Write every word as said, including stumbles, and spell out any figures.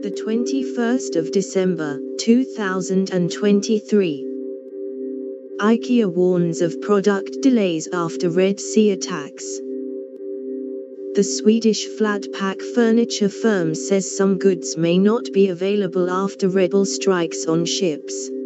the twenty-first of December, two thousand twenty-three. Ikea warns of product delays after Red Sea attacks. The Swedish flat-pack furniture firm says some goods may not be available after rebel strikes on ships.